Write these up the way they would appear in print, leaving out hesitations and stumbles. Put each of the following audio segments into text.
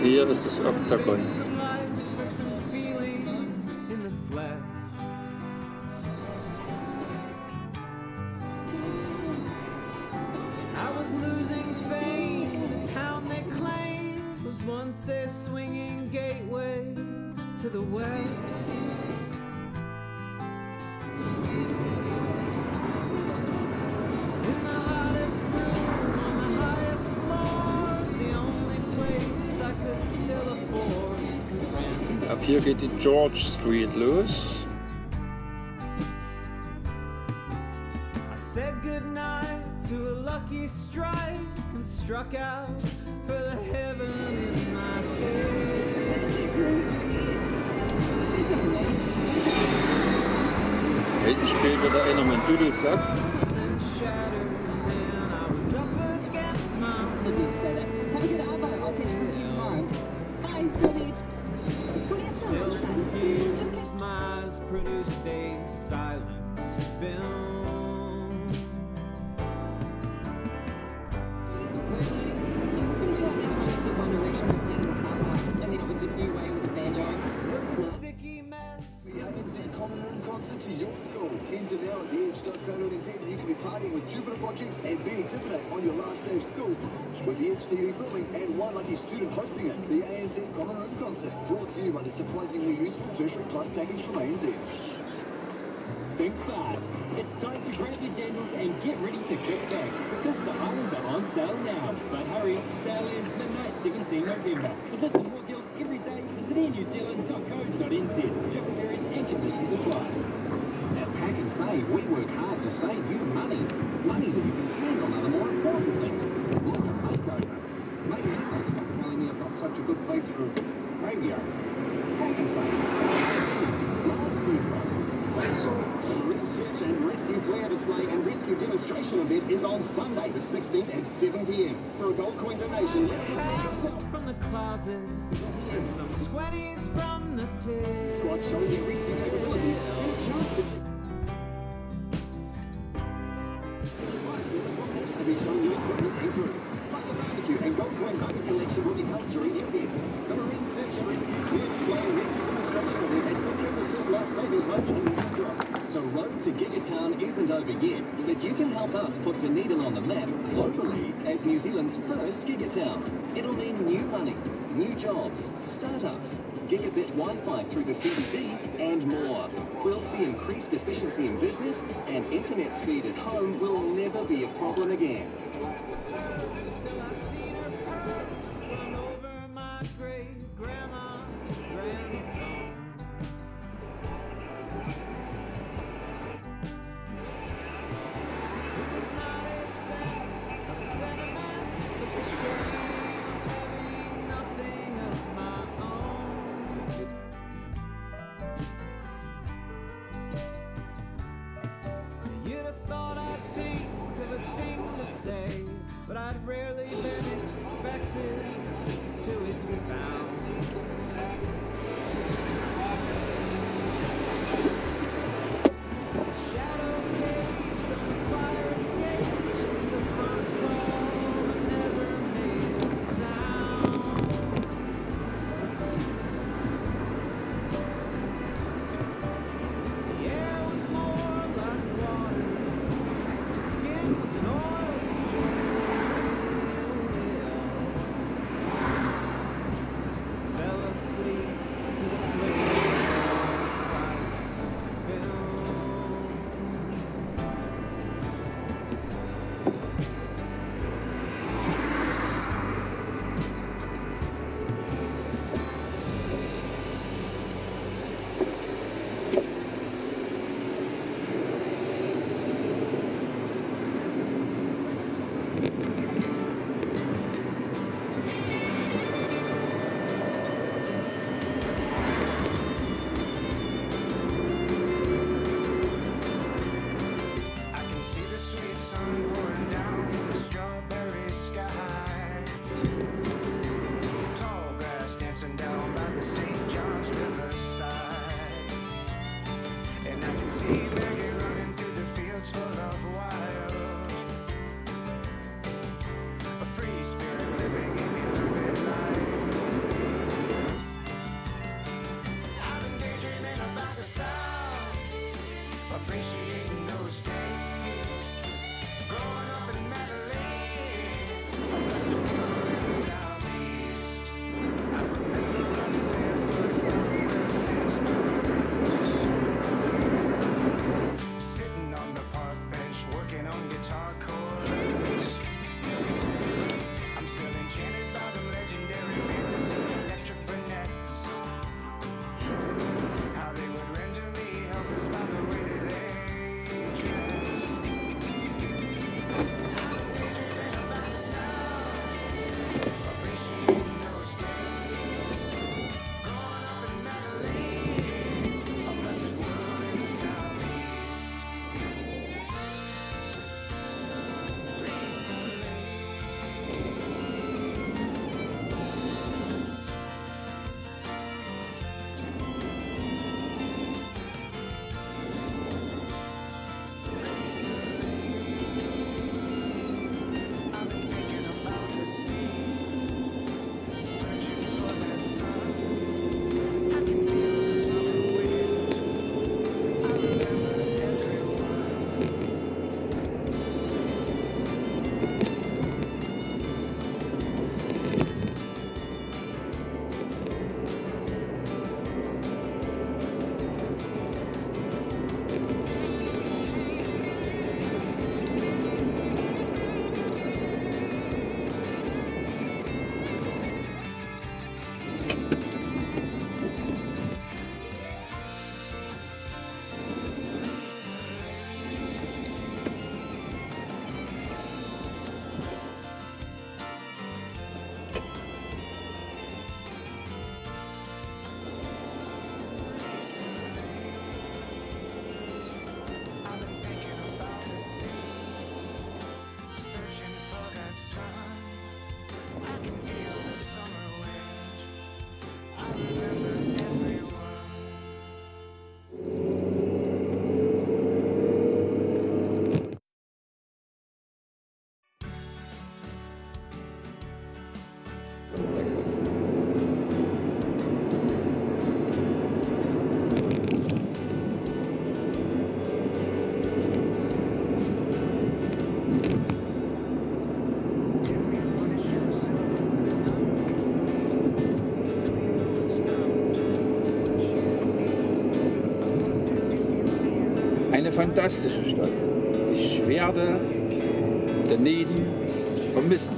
hier ist das Oktagon. Once a swinging gateway to the west. In the hottest room on the highest floor, the only place I could still afford. Ab hier geht die George Street los. I said goodnight to a lucky strike and struck out for the heaven in my head. Hinten spielt wieder einer mit dem Dudelsack. Then shattered and I was up against my Have a good hour. I'll pitch for you tomorrow. Bye, Brilliant. still confused. My eyes produced a silent film. Common Room concert to your school. Ins and out at theedge.co.nz, you can be partying with Jupiter Projects and Benny Tippinate on your last day of school. With the Edge TV filming and one lucky student hosting it, the ANZ Common Room concert, brought to you by the surprisingly useful Tertiary Plus package from ANZ. Think fast. It's time to grab your jandals and get ready to kick back because the islands are on sale now. But hurry, sale ends midnight 17 November. For this and more deals every day, visit airnewzealand.co.nz. Travel periods and conditions apply. At Pack and Save, we work hard to save you money. Money that you can spend on other more important things, like a makeover. Maybe you won't stop telling me I've got such a good face for radio. Pack and Save. Last food prices. The Real Search and Rescue Flare Display and Rescue Demonstration event is on Sunday the 16th at 7 p.m. For a gold coin donation, Pass out from the closet and some 20s from the tip. Squad showing their rescue capabilities and a chance to also be showing you equipment and crew. Plus a barbecue and gold coin bucket collection will be held during the events. The Marine Search and Rescue Flare Display and Rescue Demonstration event at St Kilda Surf Life-Saving Club on Wilson Drive. The road to Gigatown isn't over yet, but you can help us put Dunedin on the map globally as New Zealand's first Gigatown. It'll mean new money, new jobs, startups, gigabit Wi-Fi through the CBD, and more. We'll see increased efficiency in business, and internet speed at home will never be a problem again. Still I see her purse slung over my great grandma's gramophone. It was not a sense of sentiment, but the shame of having nothing of my own. You'd have thought I'd think of a thing to say, but I'd rarely been expected to expound. Shadow caged on the fire escape to the front hall and never made a sound. The air was more like water, her skin was an oil spill. Fell asleep to the flame. Eine fantastische Stadt. Ich werde Dunedin vermissen.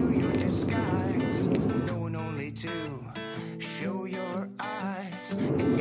Show your eyes.